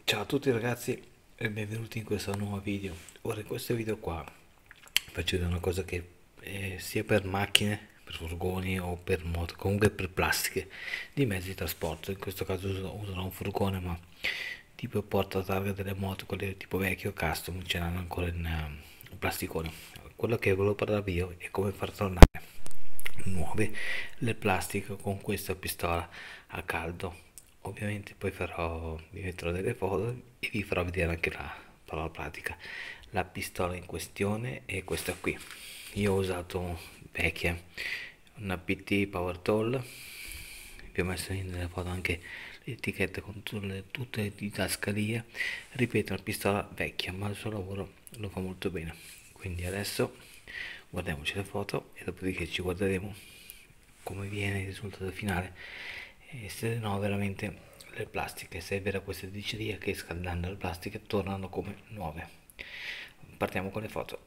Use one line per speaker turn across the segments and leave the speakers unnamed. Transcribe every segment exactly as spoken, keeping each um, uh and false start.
Ciao a tutti ragazzi e benvenuti in questo nuovo video. Ora in questo video qua faccio vedere una cosa che eh, sia per macchine, per furgoni o per moto, comunque per plastiche di mezzi di trasporto. In questo caso uso- userò un furgone, ma tipo porta targa delle moto, quelle tipo vecchio custom, ce l'hanno ancora in eh, plasticone. Quello che volevo parlarvi io è come far tornare nuove le plastiche con questa pistola a caldo. Ovviamente poi farò, vi metterò delle foto e vi farò vedere anche la parola pratica. La pistola in questione è questa qui. Io ho usato vecchia, una P T Power Tool. Vi ho messo in nelle foto anche l'etichetta con tutte le, tutte le didascalie. Ripeto, una pistola vecchia, ma il suo lavoro lo fa molto bene. Quindi adesso guardiamoci le foto e dopodiché ci guarderemo come viene il risultato finale e se no veramente le plastiche, se è vera questa diceria che scaldando le plastiche tornano come nuove. Partiamo con le foto.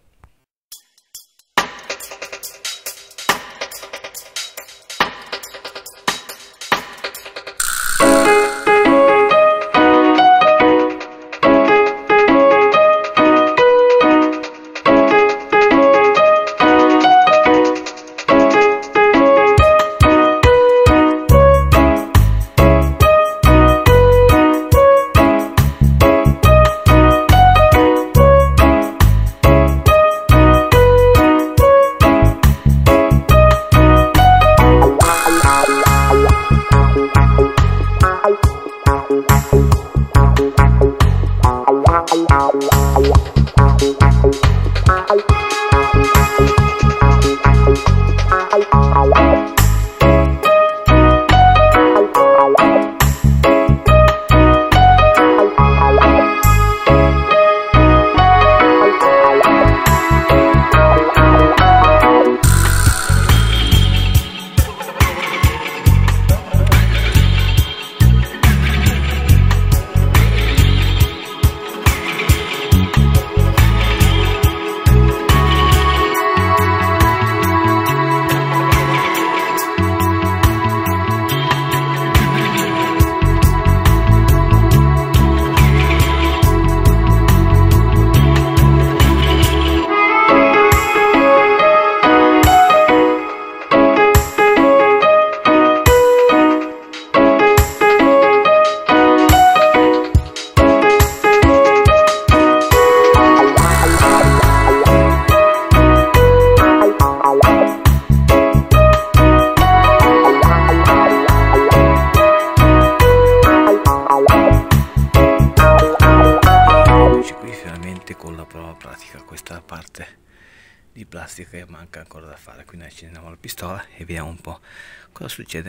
Con la prova pratica questa parte di plastica che manca ancora da fare, quindi accendiamo la pistola e vediamo un po' cosa succede.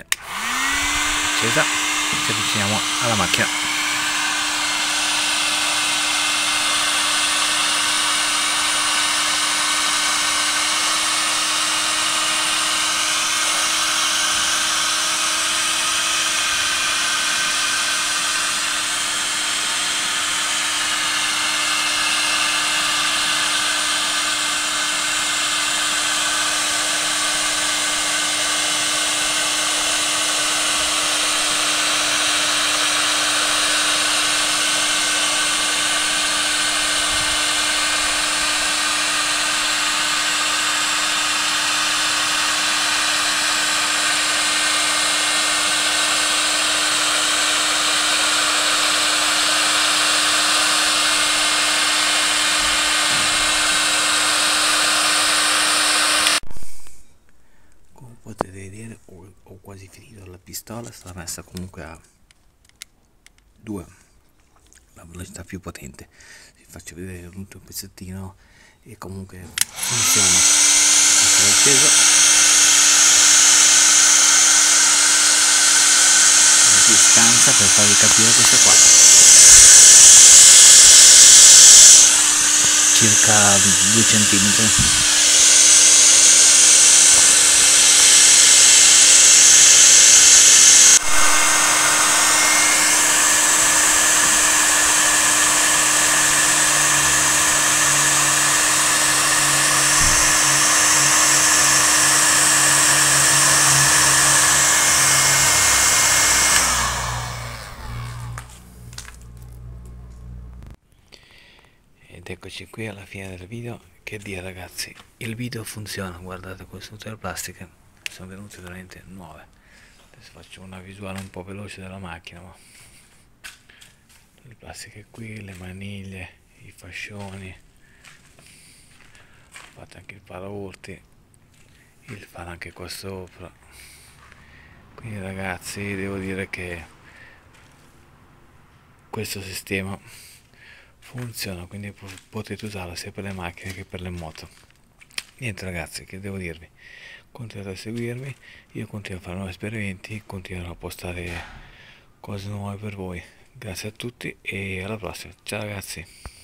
Accesa, ci avviciniamo alla macchina. Come potete vedere ho, ho quasi finito la pistola, sta messa comunque a due, la velocità più potente. Vi faccio vedere l'ultimo pezzettino e comunque funziona. È acceso, la distanza per farvi capire questo qua, circa due centimetri. eccoci qui alla fine del video. Che dire ragazzi, il video funziona, guardate queste tutte le plastiche sono venute veramente nuove. Adesso faccio una visuale un po' veloce della macchina, ma le plastiche qui, le maniglie, i fascioni, ho fatto anche il paraurti, il fare anche qua sopra. Quindi ragazzi devo dire che questo sistema funziona, quindi potete usarlo sia per le macchine che per le moto. Niente ragazzi, che devo dirvi, continuate a seguirmi, io continuo a fare nuovi esperimenti, continuerò a postare cose nuove per voi. Grazie a tutti e alla prossima, ciao ragazzi.